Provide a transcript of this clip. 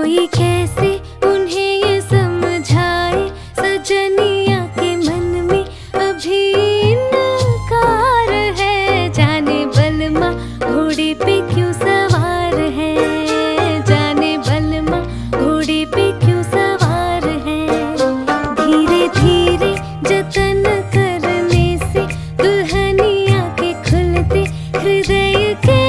कोई कैसे उन्हें ये समझाए, सजनिया के मन में अभी इनकार है। जाने बलमा घोड़े पे क्यों सवार है, जाने बलमा घोड़े पे क्यों सवार है। धीरे धीरे जतन करने से दुल्हनिया के खुलते हृदय के